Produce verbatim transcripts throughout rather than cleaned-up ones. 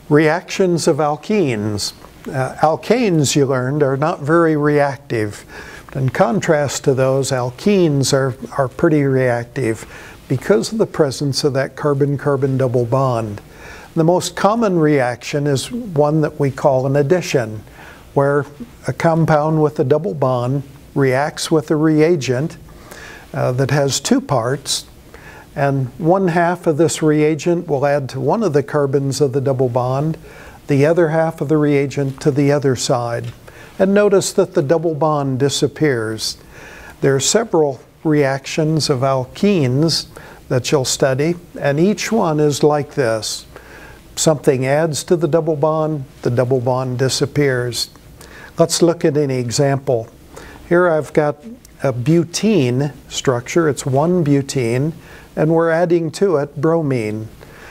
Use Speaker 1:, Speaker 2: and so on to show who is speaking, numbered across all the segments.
Speaker 1: Reactions of alkenes. Uh, alkanes, you learned, are not very reactive. In contrast to those, alkenes are, are pretty reactive because of the presence of that carbon-carbon double bond. The most common reaction is one that we call an addition, where a compound with a double bond reacts with a reagent uh, that has two parts, and one half of this reagent will add to one of the carbons of the double bond, the other half of the reagent to the other side. And notice that the double bond disappears. There are several reactions of alkenes that you'll study, and each one is like this. Something adds to the double bond, the double bond disappears. Let's look at an example. Here I've got a butene structure. It's one butene, and we're adding to it bromine.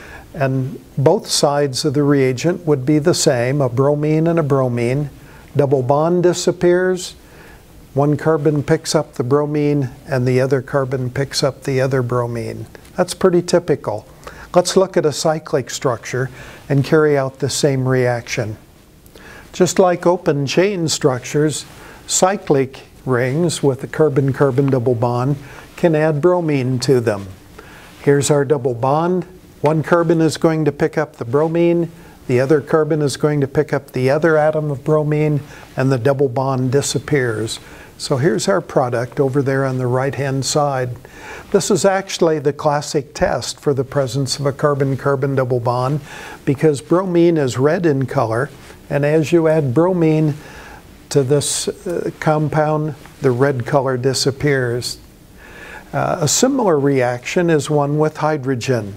Speaker 1: And both sides of the reagent would be the same, a bromine and a bromine. Double bond disappears. One carbon picks up the bromine, and the other carbon picks up the other bromine. That's pretty typical. Let's look at a cyclic structure and carry out the same reaction. Just like open chain structures, cyclic rings with a carbon-carbon double bond can add bromine to them. Here's our double bond. One carbon is going to pick up the bromine, the other carbon is going to pick up the other atom of bromine, and the double bond disappears. So here's our product over there on the right-hand side. This is actually the classic test for the presence of a carbon-carbon double bond because bromine is red in color, and as you add bromine to this uh, compound, the red color disappears. Uh, a similar reaction is one with hydrogen.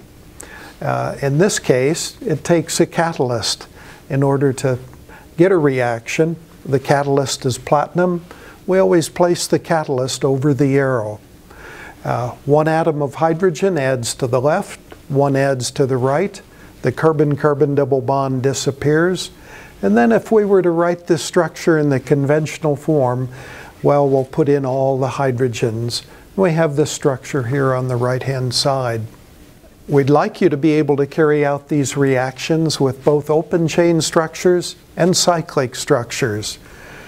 Speaker 1: Uh, in this case, it takes a catalyst in order to get a reaction. The catalyst is platinum. We always place the catalyst over the arrow. Uh, one atom of hydrogen adds to the left, one adds to the right. The carbon-carbon double bond disappears. And then if we were to write this structure in the conventional form, well, we'll put in all the hydrogens. We have this structure here on the right-hand side. We'd like you to be able to carry out these reactions with both open chain structures and cyclic structures.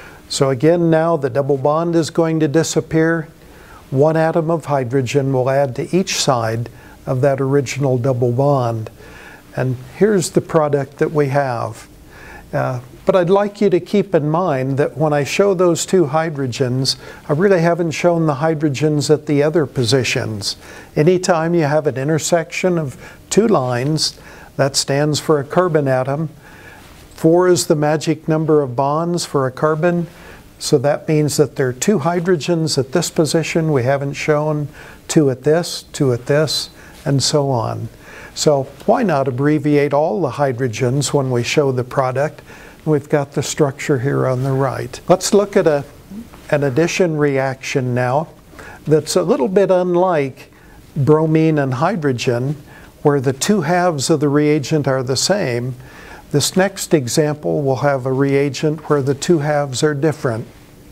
Speaker 1: So again, now the double bond is going to disappear. One atom of hydrogen will add to each side of that original double bond. And here's the product that we have. Uh, but I'd like you to keep in mind that when I show those two hydrogens, I really haven't shown the hydrogens at the other positions. Anytime you have an intersection of two lines, that stands for a carbon atom. Four is the magic number of bonds for a carbon, so that means that there are two hydrogens at this position we haven't shown, two at this, two at this, and so on. So why not abbreviate all the hydrogens when we show the product? We've got the structure here on the right. Let's look at a, an addition reaction now that's a little bit unlike bromine and hydrogen, where the two halves of the reagent are the same. This next example will have a reagent where the two halves are different.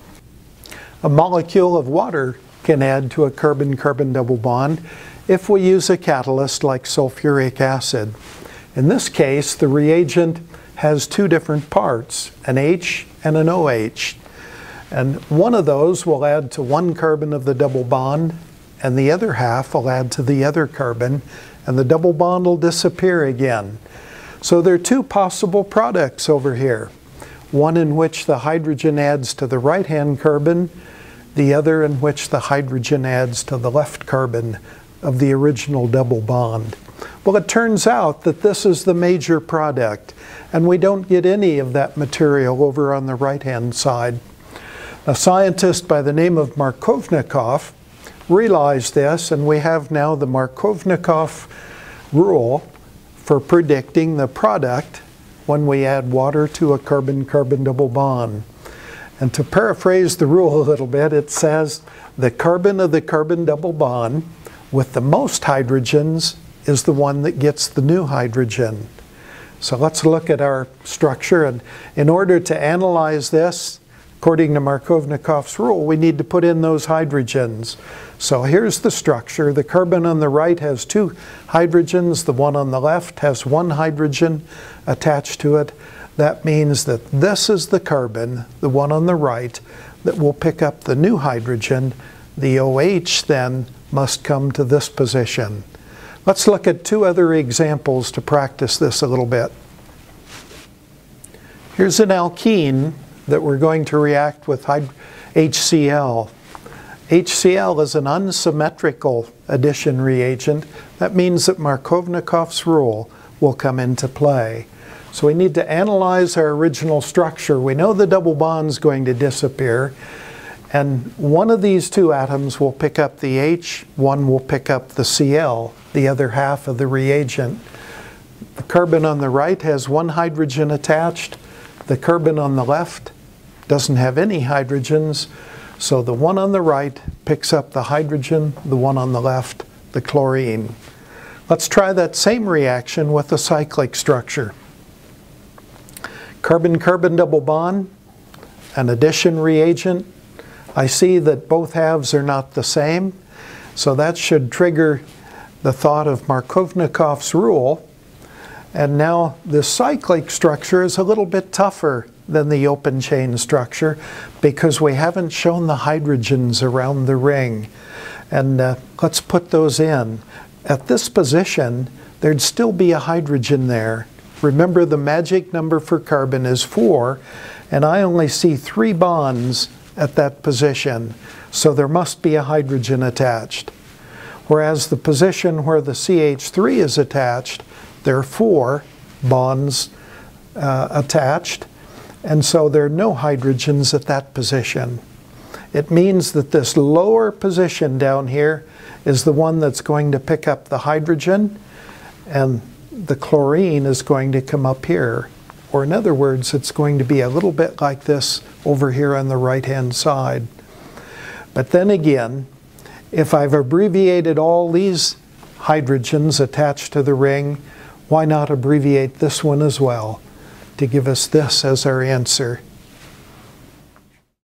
Speaker 1: A molecule of water can add to a carbon-carbon double bond if we use a catalyst like sulfuric acid. In this case, the reagent has two different parts, an H and an OH. And one of those will add to one carbon of the double bond, and the other half will add to the other carbon, and the double bond will disappear again. So there are two possible products over here. One in which the hydrogen adds to the right-hand carbon, the other in which the hydrogen adds to the left carbon of the original double bond. Well, it turns out that this is the major product, and we don't get any of that material over on the right-hand side. A scientist by the name of Markovnikov realized this, and we have now the Markovnikov rule for predicting the product when we add water to a carbon-carbon double bond. And to paraphrase the rule a little bit, it says the carbon of the carbon double bond with the most hydrogens is the one that gets the new hydrogen. So let's look at our structure, and in order to analyze this, according to Markovnikov's rule, we need to put in those hydrogens. So here's the structure. The carbon on the right has two hydrogens. The one on the left has one hydrogen attached to it. That means that this is the carbon, the one on the right, that will pick up the new hydrogen. The OH then must come to this position. Let's look at two other examples to practice this a little bit. Here's an alkene that we're going to react with H C l. H C l is an unsymmetrical addition reagent. That means that Markovnikov's rule will come into play. So we need to analyze our original structure. We know the double bond's going to disappear, and one of these two atoms will pick up the H, one will pick up the Cl, the other half of the reagent. The carbon on the right has one hydrogen attached. The carbon on the left doesn't have any hydrogens, so the one on the right picks up the hydrogen, the one on the left, the chlorine. Let's try that same reaction with a cyclic structure. Carbon-carbon double bond, an addition reagent. I see that both halves are not the same, so that should trigger the thought of Markovnikov's rule. And now the cyclic structure is a little bit tougher than the open chain structure because we haven't shown the hydrogens around the ring. And uh, let's put those in. At this position, there'd still be a hydrogen there. Remember, the magic number for carbon is four, and I only see three bonds at that position, so there must be a hydrogen attached. Whereas the position where the C H three is attached, there are four bonds uh, attached, and so there are no hydrogens at that position. It means that this lower position down here is the one that's going to pick up the hydrogen, and the chlorine is going to come up here. Or in other words, it's going to be a little bit like this over here on the right-hand side. But then again, if I've abbreviated all these hydrogens attached to the ring, why not abbreviate this one as well to give us this as our answer?